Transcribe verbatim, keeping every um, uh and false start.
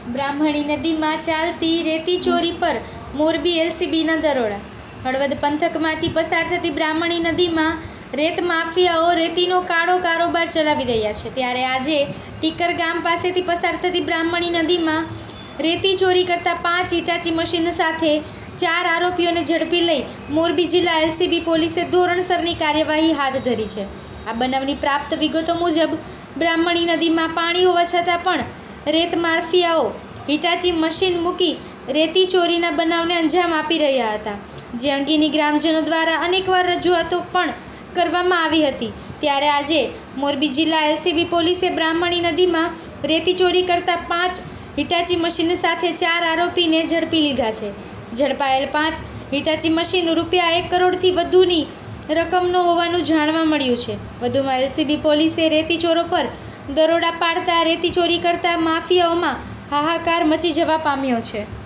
બ્રાહ્મણી નદીમાં ચાલતી રેતી ચોરી પર મોરબી એલસીબીના દરોડા। હળવદ પંથકમાંથી પસાર થતી બ્રાહ્મણી નદીમાં રેત માફિયાઓ રેતીનો કાળો કારોબાર ચલાવી રહ્યા છે। ત્યારે આજે ટીકર ગામ પાસેથી પસાર થતી બ્રાહ્મણી નદીમાં રેતી ચોરી કરતા પાંચ હિટાચી મશીન સાથે ચાર આરોપીઓને ઝડપી લઈ મોરબી જિલ્લા એલસીબી પોલીસે ધોરણસરની કાર્યવાહી હાથ ધરી છે। આ બનાવની પ્રાપ્ત વિગતો મુજબ બ્રાહ્મણી નદીમાં પાણી હોવા છતાં પણ રેત માફિયાઓ હિટાચી મશીન મૂકી રેતી ચોરીના બનાવને અંજામ આપી રહ્યા હતા, જે અંગેની ગ્રામજનો દ્વારા અનેકવાર રજૂઆતો પણ કરવામાં આવી હતી। ત્યારે આજે મોરબી જિલ્લા એલસીબી પોલીસે બ્રાહ્મણી નદીમાં રેતી ચોરી કરતા પાંચ હિટાચી મશીન સાથે ચાર આરોપીને ઝડપી લીધા છે। ઝડપાયેલ પાંચ હિટાચી મશીન રૂપિયા એક કરોડથી વધુની રકમનો હોવાનું જાણવા મળ્યું છે। વધુમાં એલસીબી પોલીસે રેતી ચોરો પર દરોડા પાડતા રેતી ચોરી કરતા માફિયાઓમાં હાહાકાર મચી જવા પામ્યો છે।